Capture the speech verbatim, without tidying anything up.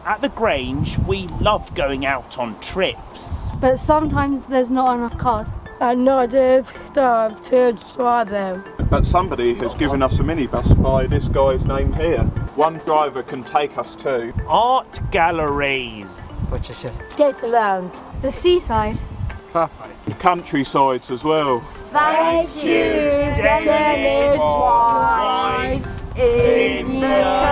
at the Grange, we love going out on trips. But sometimes there's not enough cars. And not enough staff to drive them. But somebody has given us a minibus by this guy's name here. One driver can take us to art galleries, which is just Get around. The seaside. perfect. countrysides as well. Thank you, Dennis Wise in the